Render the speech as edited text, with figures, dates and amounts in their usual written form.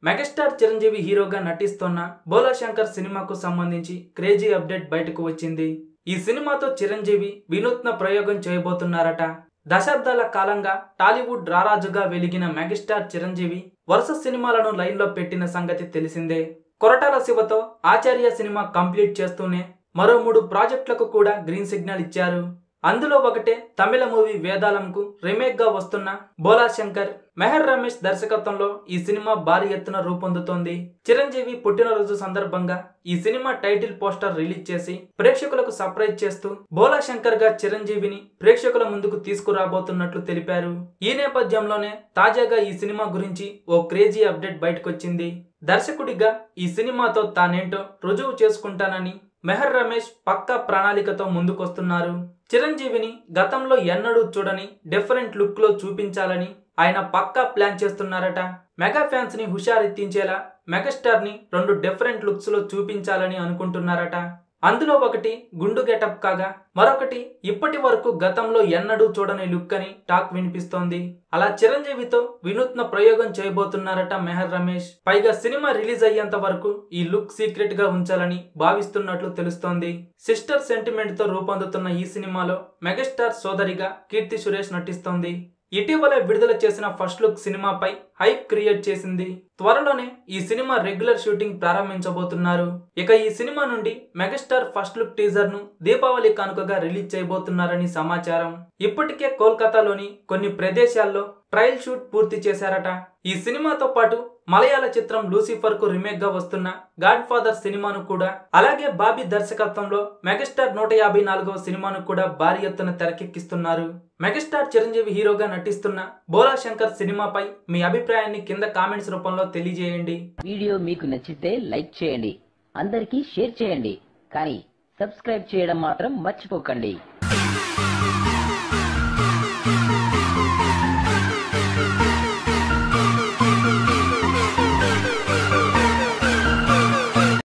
Megastar Chiranjeevi హీరోగా నటిస్తున్న బోలా శంకర్ సినిమాకు సంబంధించి క్రేజీ అప్డేట్ బయటకు వచ్చింది. ఈ సినిమాతో చిరంజీవి వినూత్న ప్రయోగం చేయబోతున్నారట. దశాబ్దాల కాలంగా టాలీవుడ్ రారాజుగా వెలిగిన మెగాస్టార్ చిరంజీవి వరుస సినిమాలను లైన్లో పెట్టిన సంగతి తెలిసిందే. కొరటాల శివతో ఆచార్య సినిమా కంప్లీట్ చేస్తూనే మరో 3 ప్రాజెక్టులకు కూడా గ్రీన్ సిగ్నల్ ఇచ్చారు. అందులో ఒకటే తమిళ మూవీ వేదాళంకు రీమేక్ గా వస్తున్న బోలా శంకర్. మెహర్ రమేష్ దర్శకత్వంలో ఈ సినిమా భారీ ఎత్తున రూపొందుతోంది. చిరంజీవి పుట్టినరోజు సందర్భంగా ఈ సినిమా టైటిల్ పోస్టర్ రిలీజ్ చేసి ప్రేక్షకులకు సర్ప్రైజ్ చేస్తూ బోలా శంకర్ గా చిరంజీవిని ప్రేక్షకుల ముందుకు తీసుకురాబోతున్నట్లు తెలిపారు. ఈ నేపథ్యంలోనే తాజాగా ఈ సినిమా గురించి ఓ క్రేజీ అప్డేట్ బయటకొచ్చింది. దర్శకుడిగా ఈ సినిమాతో తానేంటో రుజువు చేసుకుంటానని మెహర్ రమేష్ పక్కా ప్రణాళికతో ముందుకొస్తున్నారు. చిరంజీవిని గతంలో ఎన్నడూ చూడని డిఫరెంట్ లుక్ లో చూపించాలని ఆయన పక్కా ప్లాన్ చేస్తున్నారట. మెగా ఫ్యాన్స్ ని హుషారెత్తించేలా మెగాస్టార్ ని 2 డిఫరెంట్ లుక్స్ లో చూపించాలని అనుకుంటున్నారట. అందులో ఒకటి గుండు గెటప్ కాగా మరొకటి ఇప్పటి వరకు గతంలో ఎన్నడూ చూడని లుక్ అని టాక్ వినిపిస్తోంది. అలా చిరంజీవితో వినూత్న ప్రయోగం చేయబోతున్నారట మెహర్ రమేష్. పైగా సినిమా రిలీజ్ అయ్యేంత వరకు ఈ లుక్ సీక్రెట్ గా ఉంచాలని భావిస్తున్నట్లు తెలుస్తోంది. సిస్టర్ సెంటిమెంట్ తో రూపొందుతున్న ఈ సినిమాలో మెగాస్టార్ సోదరిగా కీర్తి సురేష్ నటిస్తోంది. ఇటీవల విడుదల చేసిన ఫస్ట్ లుక్ సినిమాపై హైప్ క్రియేట్ చేసింది. త్వరలోనే ఈ సినిమా రెగ్యులర్ షూటింగ్ ప్రారంభించబోతున్నారు. ఇక ఈ సినిమా నుండి మెగాస్టార్ ఫస్ట్ లుక్ టీజర్ ను దీపావళి కానుకగా రిలీజ్ చేయబోతున్నారని సమాచారం. ఇప్పటికే కోల్కతాలోని కొన్ని ప్రదేశాల్లో ట్రయల్ షూట్ పూర్తి చేశారట. ఈ సినిమాతో పాటు మలయాళ చిత్రం లూసిఫర్ కు రీమేక్ గా వస్తున్న గాడ్ ఫాదర్ సినిమాను కూడా, అలాగే బాబీ దర్శకత్వంలో మెగాస్టార్ 154వ సినిమాను కూడా భారీ ఎత్తున తెరకెక్కిస్తున్నారు. మెగాస్టార్ చిరంజీవి హీరోగా నటిస్తున్న బోలా శంకర్ సినిమాపై మీ అభిప్రాయాన్ని కింద కామెంట్స్ రూపంలో తెలియజేయండి. వీడియో మీకు నచ్చితే లైక్ చేయండి, అందరికీ షేర్ చేయండి, కానీ సబ్స్క్రైబ్ చేయడం మాత్రం మర్చిపోకండి.